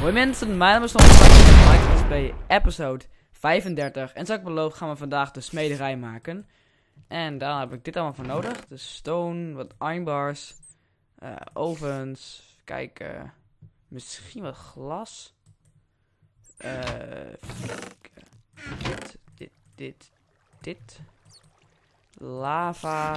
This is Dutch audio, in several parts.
Hoi mensen, mijn naam is nog Minecraft bij episode 35. En zoals ik beloof gaan we vandaag de smederij maken. En daar heb ik dit allemaal voor nodig. Dus stone, wat ironbars, ovens, kijken, misschien wat glas. Dit. Lava.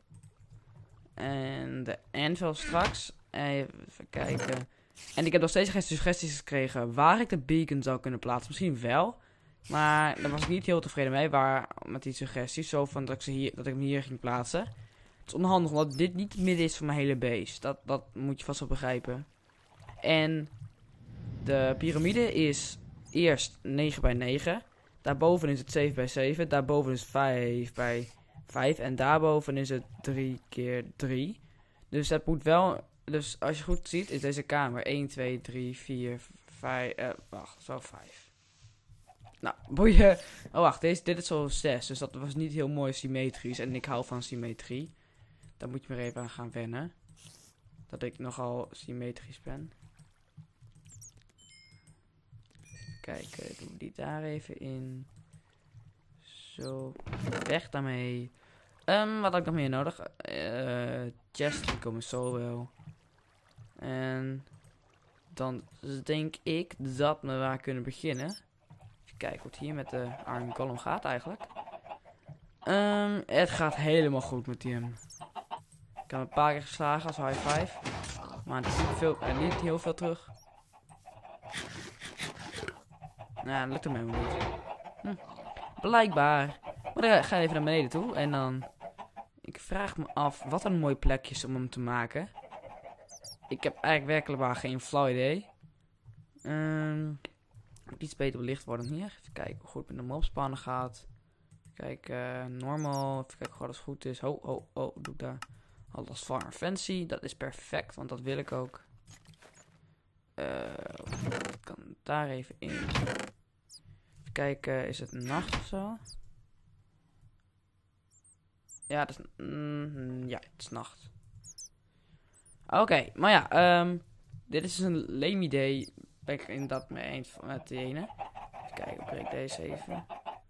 En de anvil straks. Even kijken. En ik heb nog steeds geen suggesties gekregen waar ik de beacon zou kunnen plaatsen. Misschien wel. Maar daar was ik niet heel tevreden mee. Met die suggesties. Zo van dat ik hem hier ging plaatsen. Het is onhandig omdat dit niet het midden is van mijn hele base. Dat moet je vast wel begrijpen. En de piramide is eerst 9 bij 9. Daarboven is het 7 bij 7. Daarboven is het 5 bij 5. En daarboven is het 3 keer 3. Dus dat moet wel... Dus als je goed ziet, is deze kamer 1, 2, 3, 4, 5... wacht, zo 5. Nou, boeien. Oh, wacht, dit is zo 6. Dus dat was niet heel mooi symmetrisch. En ik hou van symmetrie. Daar moet je maar even aan gaan wennen. Dat ik nogal symmetrisch ben. Kijk, doe die daar even in. Zo, weg daarmee. Wat heb ik nog meer nodig? Chests, die komen zo wel. En dan denk ik dat we waar kunnen beginnen. Even kijken hoe het hier met de Iron Golem gaat eigenlijk. Het gaat helemaal goed met hem. Ik heb hem een paar keer geslagen als high five. Maar niet heel veel terug. Nou, dat lukt hem helemaal niet. Blijkbaar. Maar dan ga even naar beneden toe. En dan... Ik vraag me af wat een mooi plekje is om hem te maken. Ik heb eigenlijk werkelijk waar geen flauw idee. Iets beter belicht worden hier. Even kijken hoe goed met de mobspannen gaat. Kijk, normal. Even kijken of alles goed is. Doe ik daar. Alles far fancy. Dat is perfect, want dat wil ik ook. Ik kan daar even in. Even kijken, is het nacht of zo? Ja, het is nacht. Oké, maar ja, dit is een lame idee. Ben ik inderdaad mee eens met de ene. Even kijken, ik breek deze even.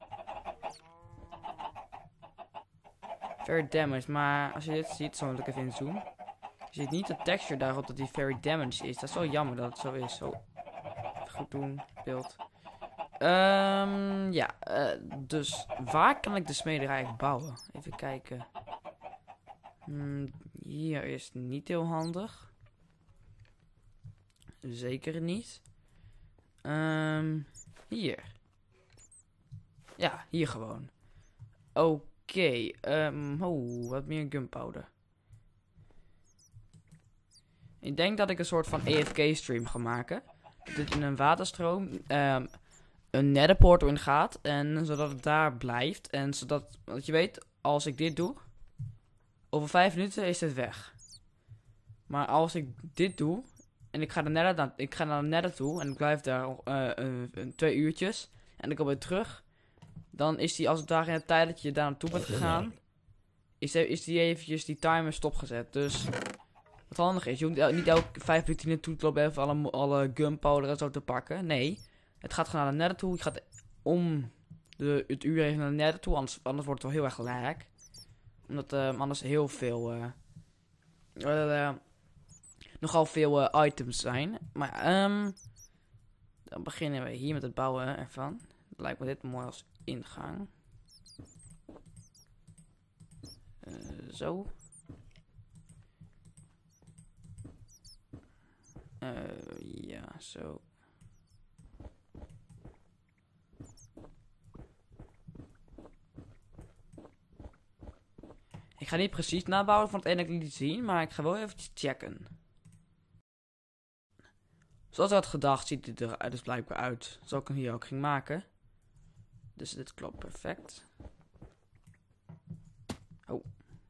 Very damaged, maar als je dit ziet, zal ik even inzoomen. Je ziet niet de texture daarop dat die very damaged is. Dat is wel jammer dat het zo is. Zo. Even goed doen, beeld. Dus waar kan ik de smederij eigenlijk bouwen? Even kijken. Hier is niet heel handig. Zeker niet. Hier. Ja, hier gewoon. Oké. Wat meer gunpowder. Ik denk dat ik een soort van AFK-stream ga maken. Dat dit in een waterstroom een netherportal in gaat. En zodat het daar blijft. En zodat, want je weet, als ik dit doe... Over 5 minuten is het weg. Maar als ik dit doe... En ik ga naar de nether toe. En ik blijf daar 2 uurtjes. En ik kom weer terug. Dan is die als het daar in de tijd dat je daar naartoe bent gegaan... Is die eventjes die timer stopgezet. Dus... Wat handig is. Je hoeft niet elke 5 minuten naartoe te lopen. Even alle gunpowder en zo te pakken. Nee. Het gaat gewoon naar de nether toe. Je gaat om het uur even naar de nether toe. Anders wordt het wel heel erg lag. Omdat anders heel veel... nogal veel items zijn. Maar dan beginnen we hier met het bouwen ervan. Lijkt me dit mooi als ingang. Zo. Ja, zo. Ik ga niet precies nabouwen van het ene dat ik liet zien, maar ik ga wel even checken. Zoals ik had gedacht, ziet dit er dus blijkbaar uit. Zoals ik hem hier ook ging maken. Dus dit klopt perfect. Oh.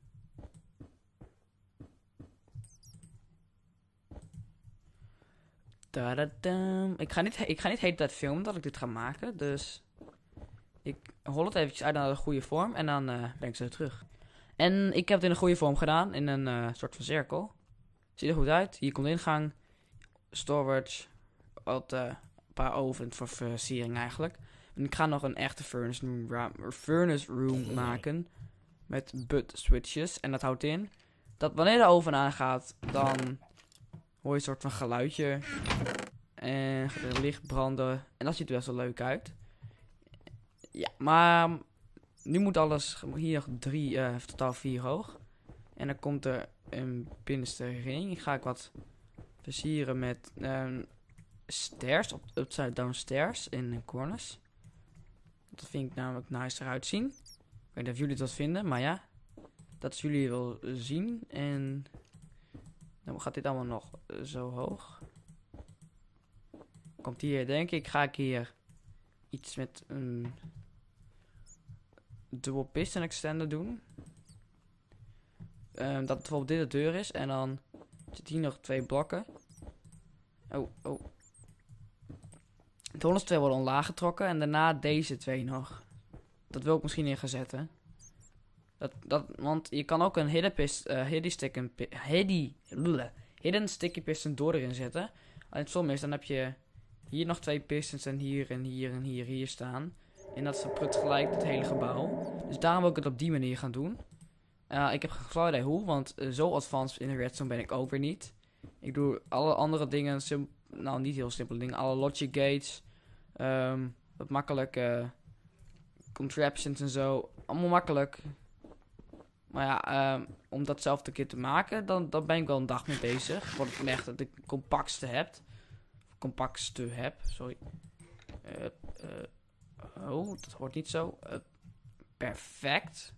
Ik ga niet de hele tijd filmen dat ik dit ga maken. Dus ik hol het eventjes uit naar de goede vorm. En dan ben ik zo terug. En ik heb het in een goede vorm gedaan. In een soort van cirkel. Ziet er goed uit. Hier komt de ingang. Storage. een paar ovens voor versiering eigenlijk. En ik ga nog een echte furnace room maken. Met butt switches. En dat houdt in dat wanneer de oven aangaat, dan hoor je een soort van geluidje. En gaat er licht branden. En dat ziet er best wel leuk uit. Ja, maar nu moet alles hier nog 3, totaal 4 hoog. En dan komt er een binnenste ring. Ga ik wat versieren met stairs, upside down stairs in corners. Dat vind ik namelijk nice eruit zien. Ik weet niet of jullie dat vinden, maar ja. Dat is jullie wel zien. En dan gaat dit allemaal nog zo hoog. Komt hier, denk ik, ga ik hier iets met een dual piston extender doen. Dat bijvoorbeeld dit de deur is. En dan zit hier nog 2 blokken. Oh. De onderste 2 worden omlaag getrokken. En daarna deze 2 nog. Dat wil ik misschien in gaan zetten. Want je kan ook een hidden sticky piston door erin zetten. En het stom is, dan heb je hier nog 2 pistons en hier en hier en hier staan. En dat verprut gelijk het hele gebouw. Dus daarom wil ik het op die manier gaan doen. Ik heb geen flauw idee hoe, want zo advanced in de redstone ben ik ook weer niet. Ik doe alle andere dingen, nou niet heel simpele dingen, alle logic gates, wat makkelijke contraptions en zo, allemaal makkelijk. Maar ja, om dat zelf een keer te maken, dan ben ik wel een dag mee bezig. Voordat ik echt de compactste heb, sorry. Dat hoort niet zo. Perfect.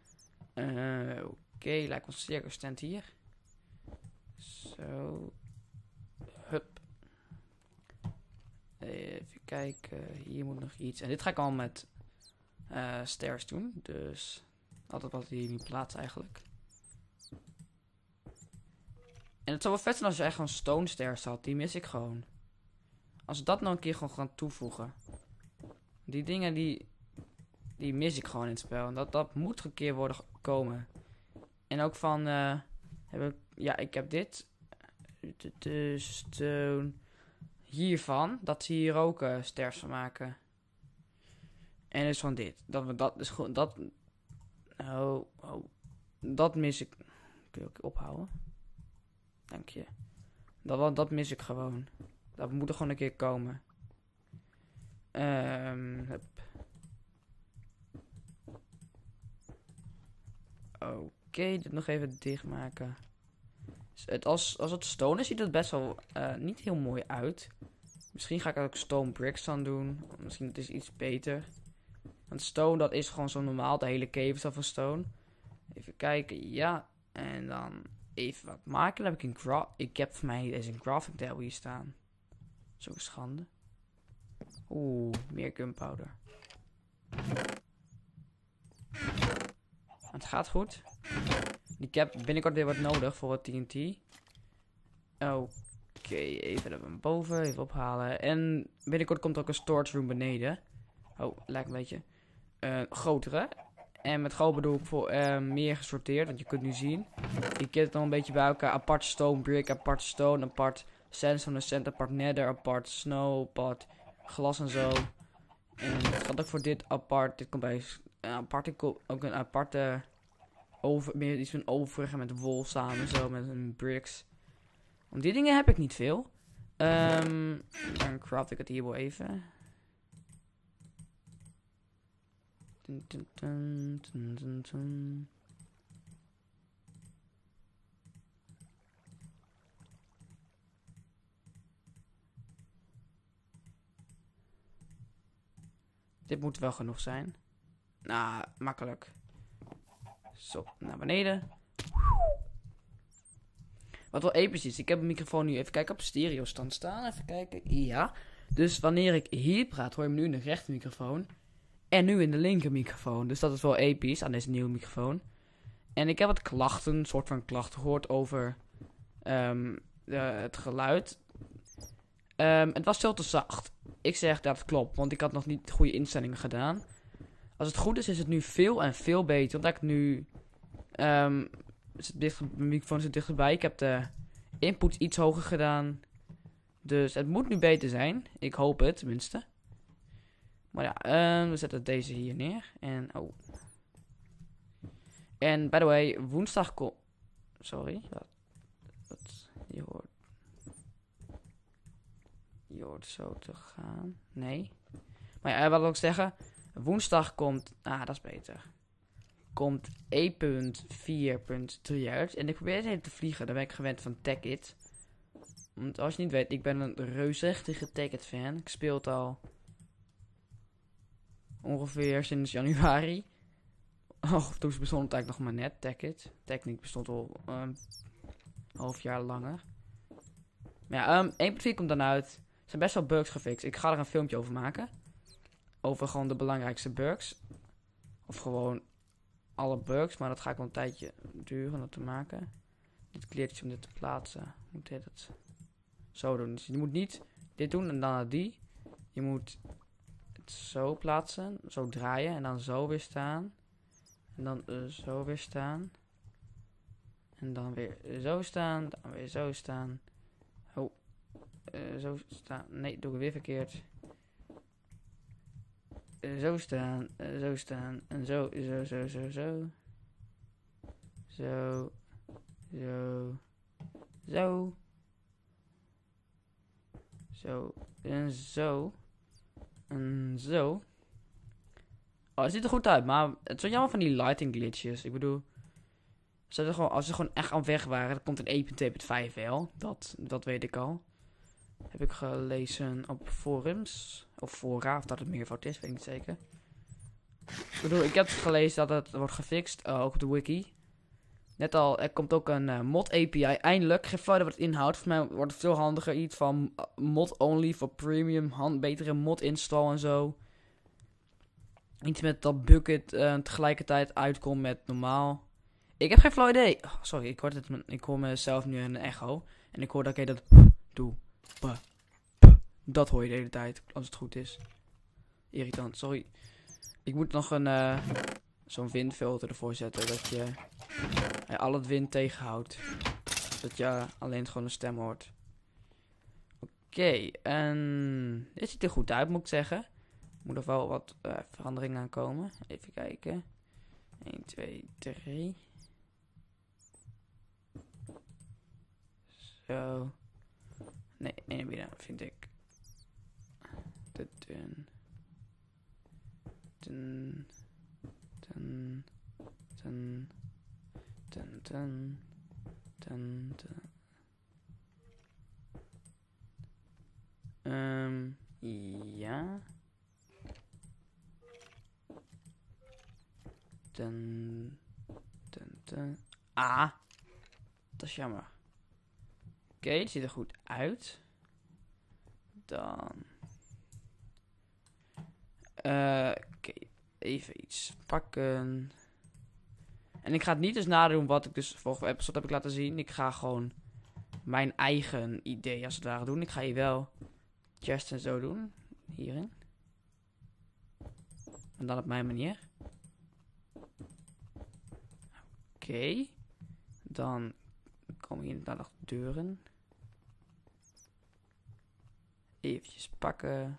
Oké, lijkt wel cirkel stand hier. Zo. Hup. Even kijken. Hier moet nog iets. En dit ga ik al met stairs doen. Dus altijd wat hier niet plaats eigenlijk. En het zou wel vet zijn als je echt gewoon stone stairs had. Die mis ik gewoon. Als we dat nou een keer gewoon gaan toevoegen. Die dingen die mis ik gewoon in het spel. En dat moet een keer worden komen. En ook van ik heb dit. De stone. Hiervan. Dat ze hier ook stairs van maken. En dus van dit. Dat is gewoon. Dat mis ik. Kun je ook ophouden? Dank je. Dat mis ik gewoon. Dat moet er gewoon een keer komen. Hup. Oké, dit nog even dichtmaken. Als het stone is, ziet het best wel niet heel mooi uit. Misschien ga ik ook stone bricks dan doen. Misschien het is iets beter. Want stone, dat is gewoon zo normaal. De hele cave is al van stone. Even kijken, ja. En dan even wat maken. Dan heb ik heb voor mij deze graphic table hier staan. Zo'n schande. Oeh, meer gunpowder. Het gaat goed. Die cap binnenkort weer wat nodig voor het TNT. Oké, even naar boven, even ophalen. En binnenkort komt ook een storage room beneden. Oh, lijkt een beetje grotere. En met groot bedoel ik voor meer gesorteerd, want je kunt nu zien. Je kent het dan een beetje bij elkaar. Apart stone brick, apart stone, apart sandstone, sand, apart nether, apart snow, apart glas en zo. En het gaat ook voor dit apart. Dit komt bij ook een aparte meer iets van overige met wol samen zo met een bricks. Want die dingen heb ik niet veel. Dan craft ik het hier wel even. Dit moet wel genoeg zijn. Nou, makkelijk. Zo, naar beneden. Wat wel episch is, ik heb een microfoon nu even kijken op stereo stand staan. Even kijken, ja. Dus wanneer ik hier praat, hoor je me nu in de rechter microfoon. En nu in de linker microfoon. Dus dat is wel episch aan deze nieuwe microfoon. En ik heb wat klachten, een soort van klachten gehoord over het geluid. Het was veel te zacht. Ik zeg dat klopt, want ik had nog niet goede instellingen gedaan. Als het goed is, is het nu veel en veel beter. Omdat ik nu... mijn microfoon zit dichterbij. Ik heb de input iets hoger gedaan. Dus het moet nu beter zijn. Ik hoop het, tenminste. Maar ja, we zetten deze hier neer. En, oh. En, by the way, woensdag komt... Sorry. Je hoort zo te gaan. Nee. Maar ja, wat wil ik zeggen? Woensdag komt... dat is beter. Komt 1.4.3 uit. En ik probeer het even te vliegen. Dan ben ik gewend van Tekkit. Want als je niet weet, ik ben een reusachtige Tekkit fan. Ik speel het al... ongeveer sinds januari. Toen bestond het eigenlijk nog maar net, Tekkit. Tekkit bestond al een half jaar langer. Maar ja, 1.4 komt dan uit. Er zijn best wel bugs gefixt. Ik ga er een filmpje over maken. Over gewoon de belangrijkste bugs. Of gewoon alle bugs. Maar dat ga ik wel een tijdje duren om dat te maken. Dit kleertje om dit te plaatsen. Moet dit het zo doen. Dus je moet niet dit doen en dan naar die. Je moet het zo plaatsen. Zo draaien. En dan zo weer staan. En dan zo weer staan. En dan weer zo staan. Dan weer zo staan. Oh. Zo staan. Nee, doe ik weer verkeerd. Zo staan. Zo staan. En zo. Zo. Zo. Zo. Zo. Zo. Zo. Zo. Zo. En zo. En zo. Oh, het ziet er goed uit, maar het is wel jammer van die lighting glitches. Ik bedoel, als ze gewoon echt aan weg waren, dan komt een 1.2.5 wel. Dat weet ik al. Heb ik gelezen op forums. Of fora, of dat het meervoud is, weet ik niet zeker. Ik bedoel, ik heb gelezen dat het wordt gefixt, ook op de wiki. Net al, er komt ook een mod API, eindelijk. Geen flauw wat het inhoudt. Voor mij wordt het veel handiger. Iets van mod only voor premium, betere mod install en zo. Iets met dat bucket tegelijkertijd uitkomt met normaal. Ik heb geen flauw idee. Oh, sorry, ik hoor mezelf nu een echo. En ik hoor dat ik dat doe. Dat hoor je de hele tijd, als het goed is. Irritant, sorry. Ik moet nog zo'n windfilter ervoor zetten. Dat je al het wind tegenhoudt. Dat je alleen gewoon een stem hoort. Oké, en dit ziet er goed uit, moet ik zeggen. Moet er wel wat veranderingen aankomen. Even kijken. 1, 2, 3. Zo. Nee, één binnen vind ik. Te dun. Dun. Dun. Dun. Dun. Dun. Dun. Dun. Ja. Dun. Dun. Dun. Ah. Dat is jammer. Oké, het ziet er goed uit. Dan. Oké, even iets pakken. En ik ga het niet eens nadoen wat ik dus vorige episode heb ik laten zien. Ik ga gewoon mijn eigen idee als het ware doen. Ik ga hier wel chest en zo doen. Hierin. En dan op mijn manier. Oké. Dan komen hier naar de deuren. Eventjes pakken.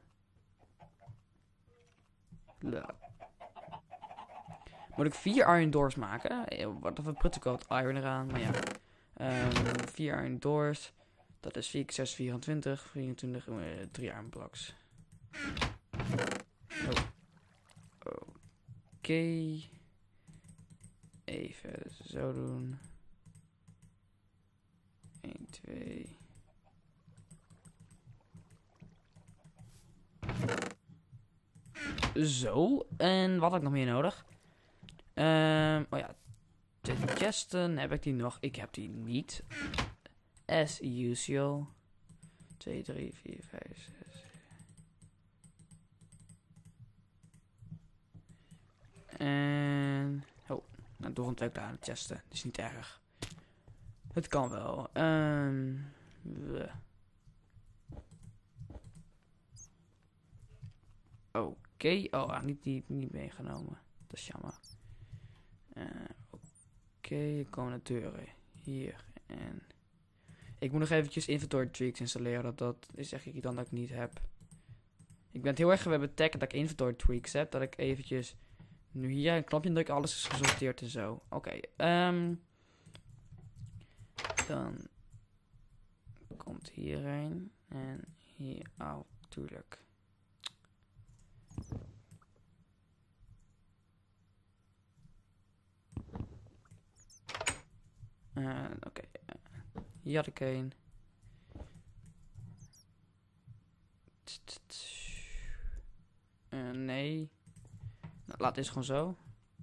Moet ik 4 iron doors maken? Wat of een pruttecoat iron eraan. Maar ja. 4 iron doors. Dat is 4 x 6, 24. 24. 3 iron blocks. Oké. Even zo doen. 1, 2. Zo. En wat heb ik nog meer nodig? Oh ja. De chesten, heb ik die nog? Ik heb die niet. As usual. 2, 3, 4, 5, 6. En... Oh. Nou, door een 2 daar aan de chesten. Dat is niet erg. Het kan wel. Oké. Oh, niet meegenomen. Dat is jammer. Oké, er komen de deuren. Hier. En Ik moet nog eventjes inventory tweaks installeren. Dat is echt iets dan dat ik niet heb. Ik ben het heel erg gewend met tech dat ik inventory tweaks heb. Dat ik eventjes nu hier een knopje druk, alles is gesorteerd en zo. Oké, dan komt hierheen. En hier, oh, tuurlijk. Oké, hier had ik een. Nee. Nou, laat dit gewoon zo.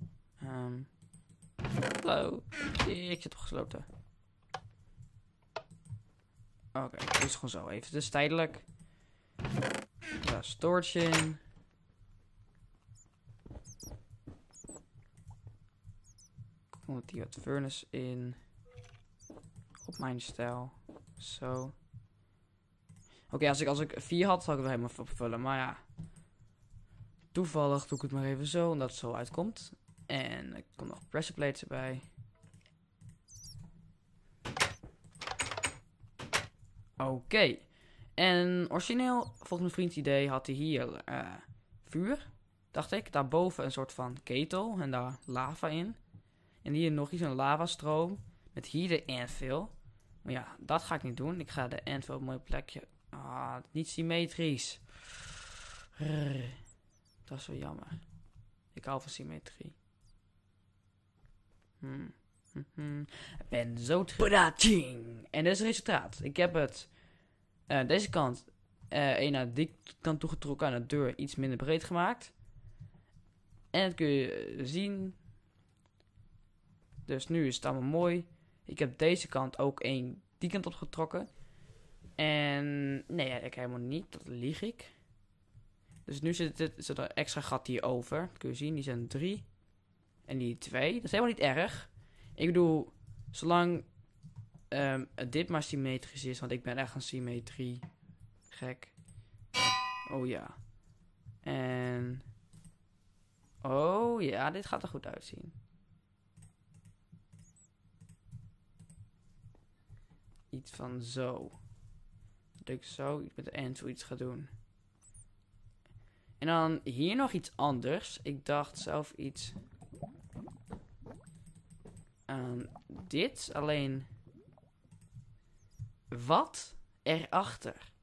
Hallo. Ik zit opgesloten. Oké, dit is gewoon zo even. Het is tijdelijk. Daar storage in. Komt hier wat furnace in. Op mijn stijl. Zo. Oké, als ik 4 had, zou ik het wel helemaal opvullen. Maar ja. Toevallig doe ik het maar even zo, omdat het zo uitkomt. En er komt nog pressure plates erbij. Oké. En origineel, volgens mijn vriend's idee, had hij hier vuur. Dacht ik. Daarboven een soort van ketel. En daar lava in. En hier nog iets, een lavastroom. Met hier de anvil. Maar ja, dat ga ik niet doen. Ik ga de anvil op een mooi plekje. Ah, niet symmetrisch. Dat is wel jammer. Ik hou van symmetrie. Ik ben zo terug. En dit is het resultaat. Ik heb het deze kant naar die kant toegetrokken. Aan de deur iets minder breed gemaakt. En dat kun je zien. Dus nu is het allemaal mooi. Ik heb deze kant ook één die kant opgetrokken. En nee, ik helemaal niet. Dat lieg ik. Dus nu zit er een extra gat hier over. Dat kun je zien, die zijn 3. En die 2. Dat is helemaal niet erg. Ik bedoel, zolang dit maar symmetrisch is. Want ik ben echt een symmetrie gek. Oh ja. En... oh ja, dit gaat er goed uitzien. Iets van zo. Dat ik zo met de end zoiets ga doen. En dan hier nog iets anders. Ik dacht zelf iets aan dit. Alleen wat erachter?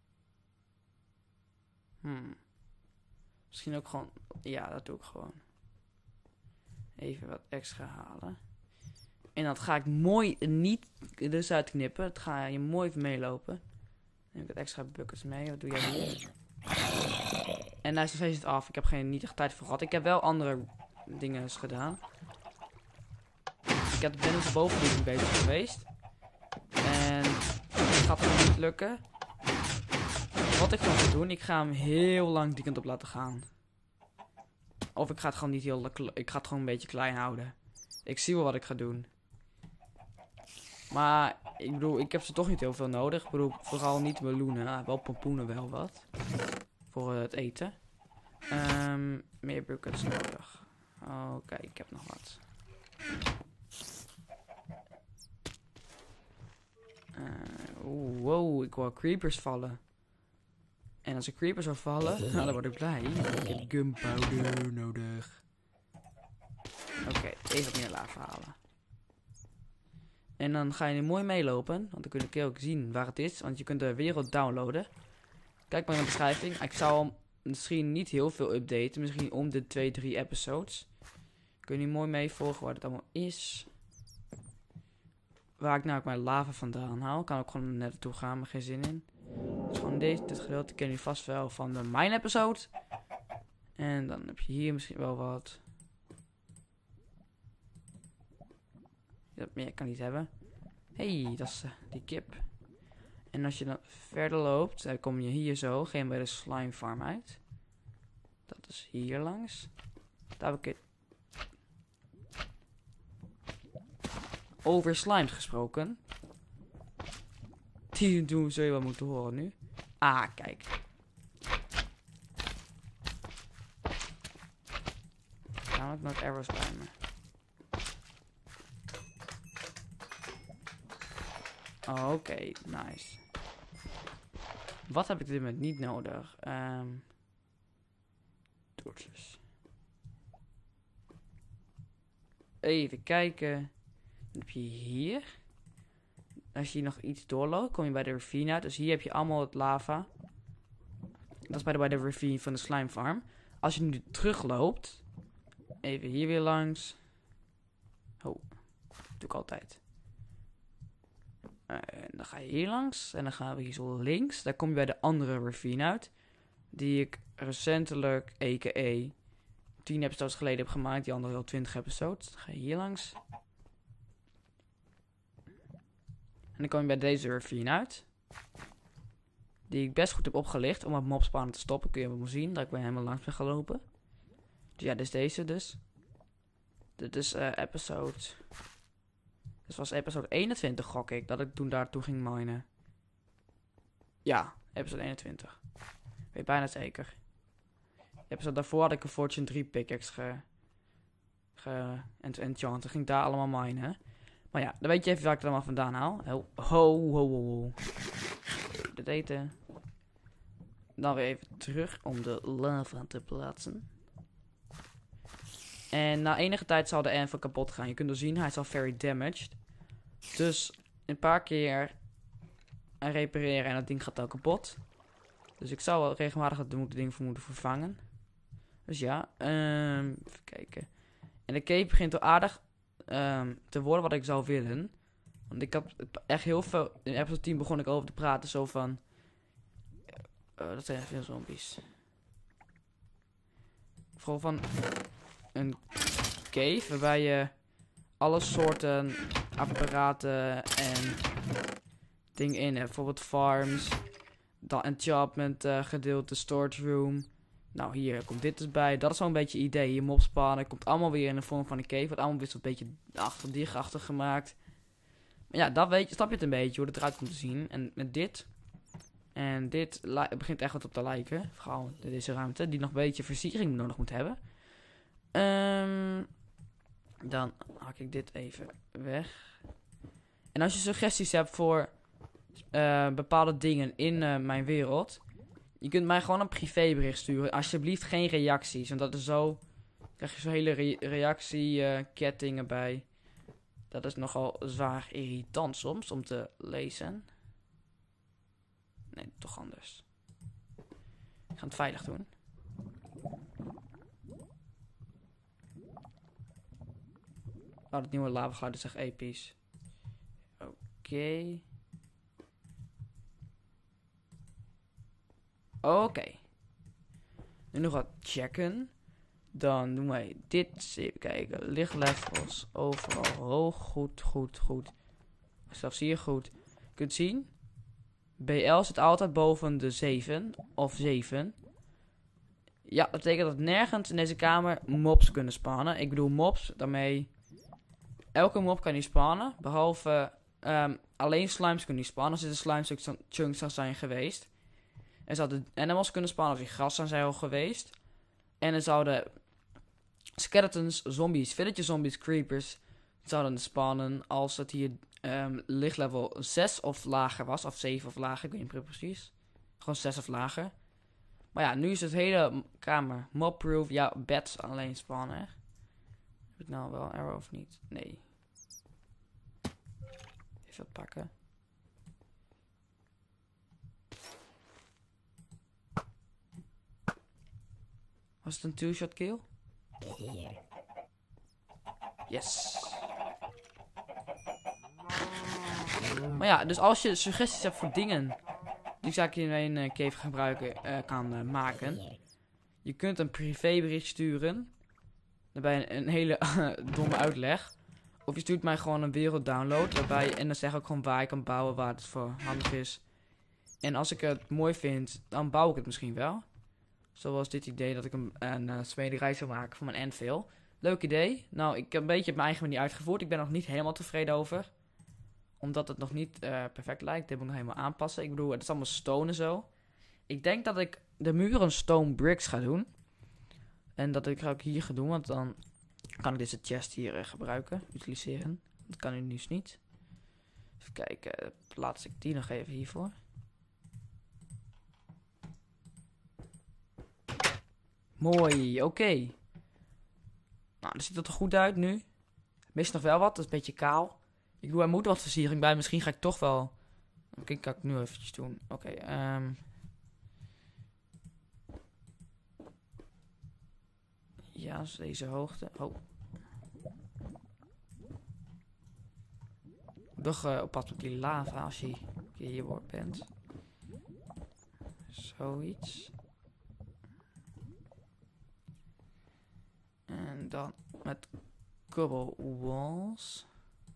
Misschien ook gewoon... ja, dat doe ik gewoon. Even wat extra halen. En dat ga ik mooi niet dus uitknippen. Dat ga je mooi even meelopen. Dan heb ik het extra buckets mee. Wat doe jij hier? En nou is nog steeds het af. Ik heb niet echt tijd voor gehad. Ik heb wel andere dingen gedaan. Ik ben dus boven bezig geweest. En het gaat hem niet lukken. Wat ik ga doen, ik ga hem heel lang die kant op laten gaan. Of ik ga het gewoon niet heel... ik ga het gewoon een beetje klein houden. Ik zie wel wat ik ga doen. Maar, ik bedoel, ik heb ze toch niet heel veel nodig. Ik bedoel, vooral niet meloenen. Wel pompoenen wel wat. Voor het eten. Meer buckets nodig. Oké, ik heb nog wat. Wow, ik hoor creepers vallen. En als er creepers zou vallen, nou, dan word ik blij. Ik heb gunpowder nodig. Oké, even wat meer lava halen. En dan ga je nu mooi meelopen. Want dan kun je ook zien waar het is. Want je kunt de wereld downloaden. Kijk maar in de beschrijving. Ik zou misschien niet heel veel updaten. Misschien om de 2-3 episodes. Kun je nu mooi meevolgen waar het allemaal is. Waar ik nou ook mijn lava vandaan haal. Kan ook gewoon net naartoe gaan, maar geen zin in. Dus gewoon dit gedeelte ken je vast wel van de mine episode. En dan heb je hier misschien wel wat. Dat meer kan niet hebben. Hey, dat is die kip. En als je dan verder loopt, dan kom je hier zo. Ga je bij de slime farm uit. Dat is hier langs. Daar heb ik het. Over slime gesproken. Die doen zul je wel moeten horen nu. Ah, kijk. Namelijk nog arrows bij me. Oké, nice. Wat heb ik dit moment niet nodig? Torches. Even kijken. Dan heb je hier. Als je nog iets doorloopt, kom je bij de ravine uit. Dus hier heb je allemaal het lava. Dat is bij de ravine van de slime farm. Als je nu terugloopt. Even hier weer langs. Oh, dat doe ik altijd. En dan ga je hier langs. En dan gaan we hier zo links. Daar kom je bij de andere ravine uit. Die ik recentelijk, a.k.a. 10 episodes geleden heb gemaakt. Die andere al 20 episodes. Dan ga je hier langs. En dan kom je bij deze ravine uit. Die ik best goed heb opgelicht. Om het mobspannen te stoppen. Kun je wel zien. Dat ik ben helemaal langs ben gelopen. Dus ja, dit is deze dus. Dit is episode... Dit was episode 21, gok ik. Dat ik toen daartoe ging minen. Ja, episode 21. Weet bijna zeker. Episode daarvoor had ik een Fortune 3 pickaxe enchant. Toen ging ik daar allemaal minen. Maar ja, dan weet je even waar ik het allemaal vandaan haal. Ho. Dit eten. Dan weer even terug om de lava te plaatsen. En na enige tijd zal de anvil kapot gaan. Je kunt er zien, hij is al very damaged. Dus een paar keer repareren en dat ding gaat ook kapot. Dus ik zou wel regelmatig het ding voor moeten vervangen. Dus ja, even kijken. En de cave begint al aardig te worden wat ik zou willen. Want ik heb echt heel veel... In episode 10 begon ik over te praten zo van... dat zijn veel zombies. Vooral van een cave waarbij je alle soorten apparaten en dingen in hebt. Bijvoorbeeld farms, dan enchantment gedeelte, storage room. Nou, hier komt dit dus bij. Dat is wel een beetje het idee. Hier mobspannen komt allemaal weer in de vorm van een cave. Wordt allemaal weer zo'n beetje achterdichtachtig gemaakt. Maar ja, dat weet je, snap je het een beetje hoe het eruit komt te zien. En met dit... En dit begint echt wat op te lijken. Vooral deze ruimte. Die nog een beetje versiering nodig moet hebben. Dan hak ik dit even weg. En als je suggesties hebt voor bepaalde dingen in mijn wereld. Je kunt mij gewoon een privébericht sturen. Alsjeblieft geen reacties. Want dat is zo... Krijg je zo'n hele reactiekettingen bij. Dat is nogal zwaar irritant soms om te lezen. Nee, toch anders. Ik ga het veilig doen. Oh, dat nieuwe lavageluid is echt episch. Oké. Nu nog wat checken. Dan doen wij dit. Even kijken. Lichtlevels overal hoog. Goed. Zelfs hier goed. Je kunt zien. BL zit altijd boven de 7 of 7. Ja, dat betekent dat nergens in deze kamer mobs kunnen spawnen. Ik bedoel mobs, daarmee... Elke mob kan niet spawnen, behalve alleen slimes kunnen niet spawnen. Als dit een slime chunks zou zijn geweest. Er zouden animals kunnen spawnen als die gras zijn al geweest. En er zouden skeletons, zombies, villager zombies, creepers zouden spawnen als het hier lichtlevel 6 of lager was. Of 7 of lager, ik weet niet precies. Gewoon 6 of lager. Maar ja, nu is het hele kamer mobproof. Ja, beds alleen spawnen. Heb ik nou wel arrow of niet? Nee. Even wat pakken. Was het een two-shot kill? Yes. Maar ja, dus als je suggesties hebt voor dingen die ik in een cave gebruiken kan maken. Je kunt een privébericht sturen. Daarbij een hele domme uitleg. Of je stuurt mij gewoon een werelddownload. En dan zeg ik ook gewoon waar ik kan bouwen, waar het voor handig is. En als ik het mooi vind, dan bouw ik het misschien wel. Zoals dit idee dat ik een smederij zou maken voor mijn anvil. Leuk idee. Nou, ik heb een beetje op mijn eigen manier uitgevoerd. Ik ben nog niet helemaal tevreden over. Omdat het nog niet perfect lijkt. Dit moet ik nog helemaal aanpassen. Ik bedoel, het is allemaal stone en zo. Ik denk dat ik de muren stone bricks ga doen. En dat ik ook hier ga doen. Want dan kan ik deze chest hier gebruiken. Utiliseren. Dat kan nu dus niet. Even kijken. Plaats ik die nog even hiervoor. Mooi, oké. Nou, dan ziet het er goed uit nu. Mist nog wel wat, dat is een beetje kaal. Ik doe er moet wat versiering bij. Misschien ga ik toch wel... Oké, kan ik nu eventjes doen. Oké, ja, dus deze hoogte. Oh. Nog op pad met die lava als je hier bent. Zoiets. En dan met cobble walls.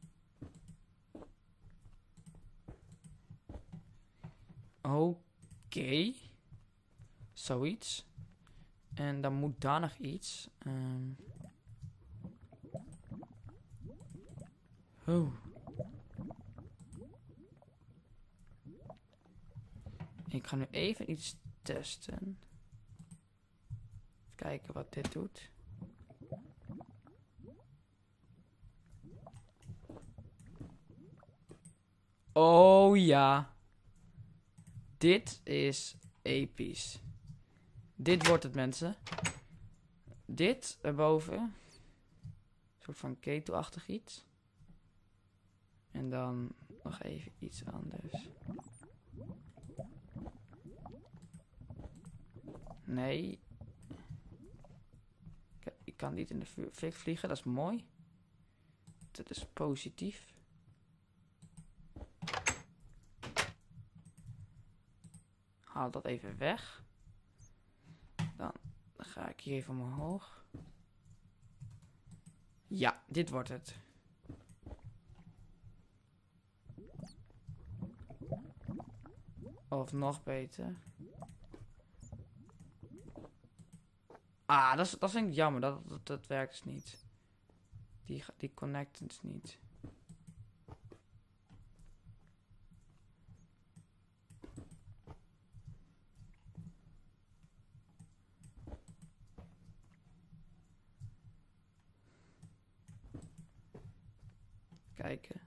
Oké. Zoiets. En dan moet daar nog iets. Oh. Ik ga nu even iets testen. Even kijken wat dit doet. Oh ja. Dit is episch. Dit wordt het, mensen. Dit erboven. Een soort van ketelachtig iets. En dan nog even iets anders. Nee. Ik kan niet in de fik vliegen, dat is mooi. Dat is positief. Haal dat even weg. Dan ga ik hier even omhoog. Ja, dit wordt het. Of nog beter. Ah, dat vind ik jammer. Dat werkt dus niet. Die connecten dus niet. Kijken.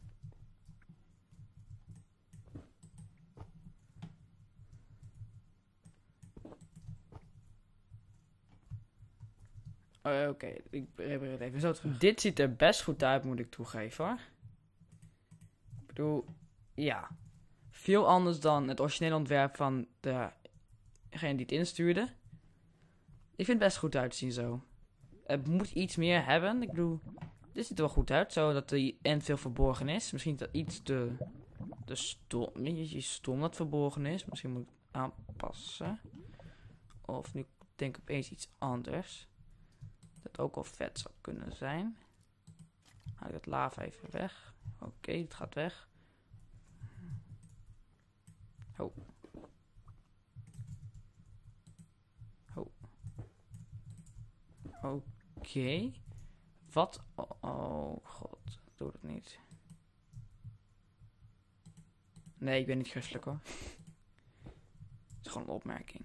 Oké, ik probeer het even zo terug. Dit ziet er best goed uit, moet ik toegeven hoor. Ik bedoel, ja. Veel anders dan het originele ontwerp van degene die het instuurde. Ik vind het best goed uitzien zo. Het moet iets meer hebben. Ik bedoel, dit ziet er wel goed uit. Zo dat de end veel verborgen is. Misschien dat iets te stom dat verborgen is. Misschien moet ik het aanpassen. Of nu denk ik opeens iets anders. Dat ook al vet zou kunnen zijn. Haal ik het lava even weg. Oké, het gaat weg. Oh. Oh. Oké. Wat? Oh god, doe het niet. Nee, ik ben niet christelijk hoor. Het is gewoon een opmerking.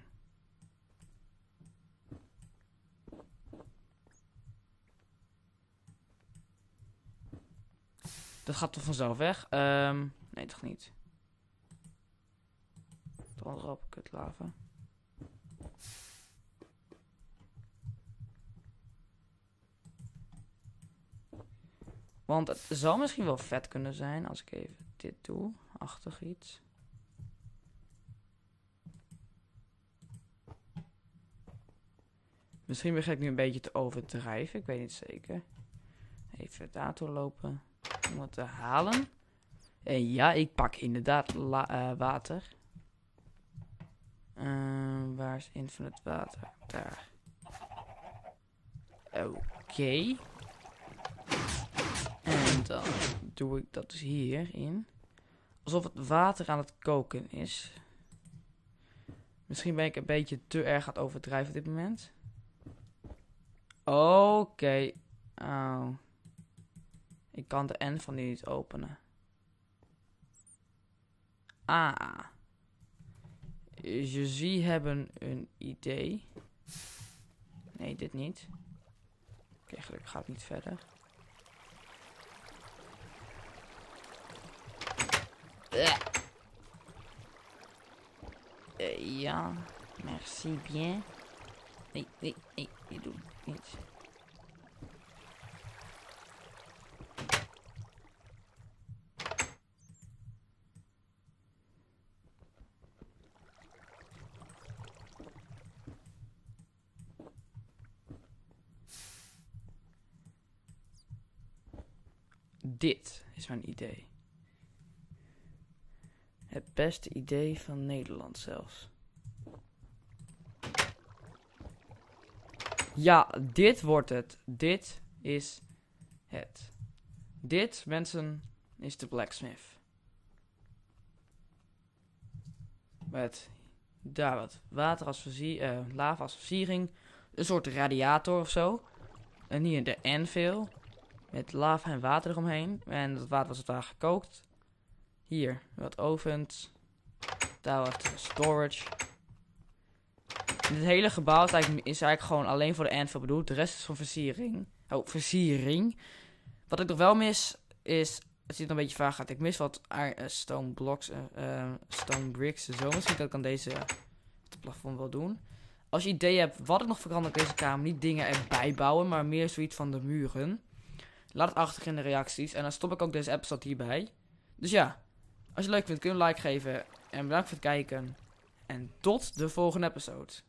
Dat gaat toch vanzelf weg? Nee, toch niet. Dan rap ik het lava. Want het zou misschien wel vet kunnen zijn als ik even dit doe. Achtig iets. Misschien begin ik nu een beetje te overdrijven. Ik weet niet zeker. Even daardoor lopen. Om het te halen. En ja, ik pak inderdaad water. Waar is infinite water? Daar. Oké. En dan doe ik dat dus hierin. Alsof het water aan het koken is. Misschien ben ik een beetje te erg aan het overdrijven op dit moment. Oké. Oh. Ik kan de N van die niet openen. Ah. Jullie hebben een idee. Nee, dit niet. Oké, gelukkig gaat het niet verder. Ja, merci bien. Nee, je doet niets. Dit is mijn idee. Het beste idee van Nederland zelfs. Ja, dit wordt het. Dit is het. Dit, mensen, is de blacksmith. Met daar wat water als lava als versiering. Een soort radiator of zo. En hier de anvil. Met lava en water eromheen. En dat water was het waar gekookt. Hier wat ovens. Daar wat storage. En dit hele gebouw is eigenlijk gewoon alleen voor de anvil bedoeld. De rest is voor versiering. Oh, versiering. Wat ik nog wel mis is... Het ziet er een beetje vaag uit. Ik mis wat stone blocks, stone bricks en zo. Misschien dat ik aan deze het plafond wel doen. Als je idee hebt wat ik nog verander in deze kamer. Niet dingen erbij bouwen, maar meer zoiets van de muren. Laat het achter in de reacties. En dan stop ik ook deze episode hierbij. Dus ja, als je het leuk vindt kun je een like geven. En bedankt voor het kijken. En tot de volgende episode.